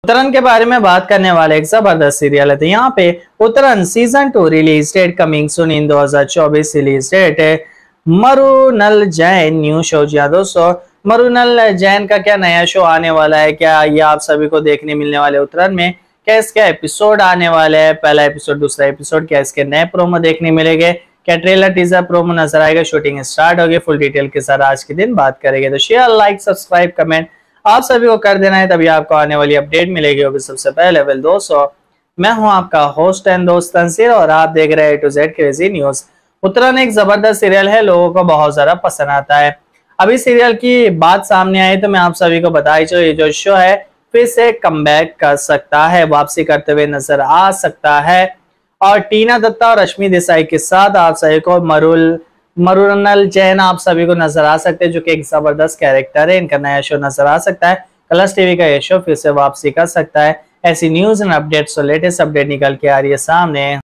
उत्तरायण के बारे में बात करने वाले एक जबरदस्त सीरियल है। तो यहाँ पे Uttarayan season 2 release date coming soon in 2024 release date है। Mrunal Jain new show. जी हाँ दोस्तों, मरुनल जैन का क्या नया शो आने वाला है, क्या ये आप सभी को देखने मिलने वाले उत्तरायण में? क्या इसके एपिसोड आने वाले हैं, पहला एपिसोड दूसरा एपिसोड? क्या इसके नए प्रोमो देखने मिलेंगे? क्या ट्रेलर टीजर प्रोमो नजर आएगा? शूटिंग स्टार्ट होगी? फुल डिटेल के साथ आज के दिन बात करेंगे। तो शेयर, लाइक, सब्सक्राइब, कमेंट आप सभी को कर देना है, तभी आपको आने वाली अपडेट मिलेगी। होगी सबसे पहले वेल दोस्तों, मैं हूं आपका होस्ट एंड दोस्त तंसीर और आप देख रहे हैं A to Z crazy news. Uttarayan एक जबरदस्त सीरियल है, लोगों को बहुत ज्यादा पसंद आता है। अभी सीरियल की बात सामने आई तो मैं आप सभी को बताई ये जो शो है फिर से कमबैक कर सकता है, वापसी करते हुए नजर आ सकता है। और टीना दत्ता और रश्मि देसाई के साथ आप सभी को मरुनल जैन आप सभी को नजर आ सकते हैं, जो कि एक जबरदस्त कैरेक्टर है। इनका नया शो नजर आ सकता है। कलर्स टीवी का ये शो फिर से वापसी कर सकता है। ऐसी न्यूज एंड अपडेट्स और लेटेस्ट अपडेट निकल के आ रही है सामने।